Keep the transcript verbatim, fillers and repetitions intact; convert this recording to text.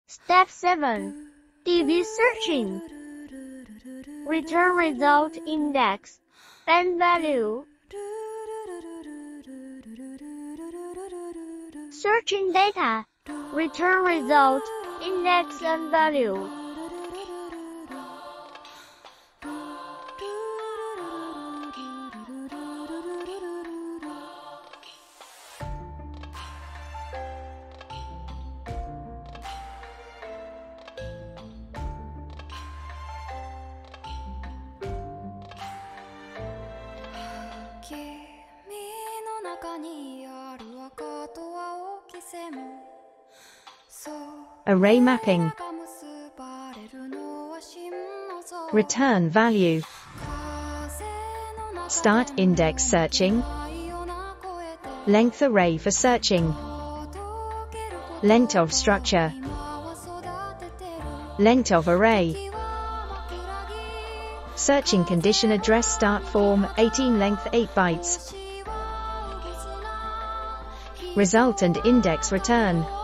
Step seven. D B searching. Return result index and value. Searching data. Return result, index and value. Array mapping. Return value. Start index searching. Length array for searching. Length of structure. Length of array. Searching condition address start form eighteen length eight bytes. Result and index return.